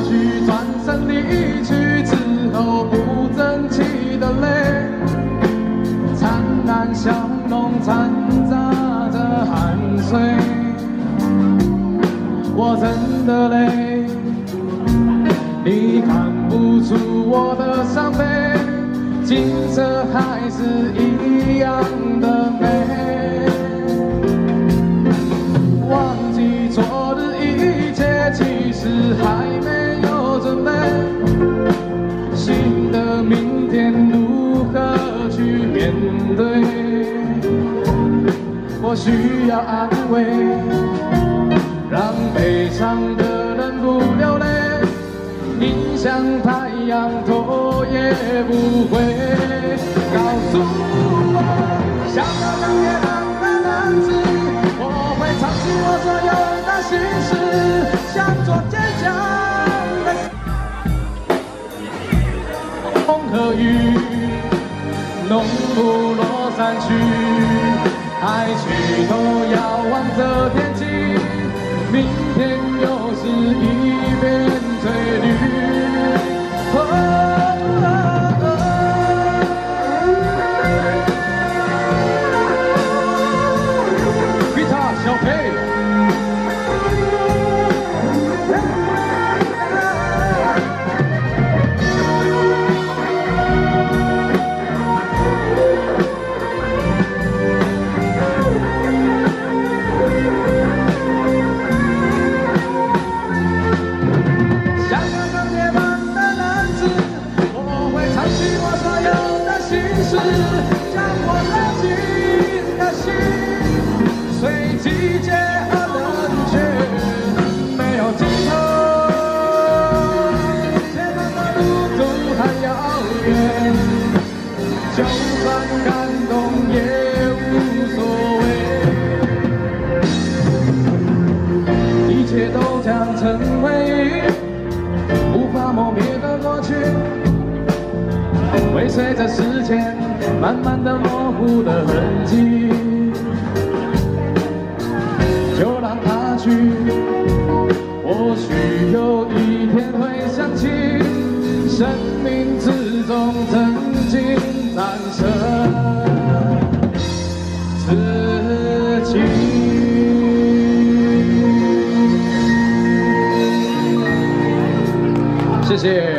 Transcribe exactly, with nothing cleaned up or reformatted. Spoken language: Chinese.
去，转身离去之后不争气的泪，灿烂笑容掺杂着汗水，我真的累，你看不出我的伤悲，景色还是一样的美，忘记昨日一切，其实还没有准备，新的明天如何去面对？我需要安慰，让悲伤的人不流泪，迎向太阳头也不会。告诉我，像个冷夜浪的男子，我会藏起我所有的心事，像昨天讲的风和雨，浓雾落山去，抬起头遥望着天际，明天又是一片翠绿。哦哦哦吉他小飞。将我拉进的心，随季节而冷却，没有尽头，前方的路途还遥远，就算感动也无所谓，一切都将成为无法磨灭的过去。会随着时间慢慢的模糊的痕迹，就让它去，或许有一天会想起生命之中曾经战胜自己。谢谢。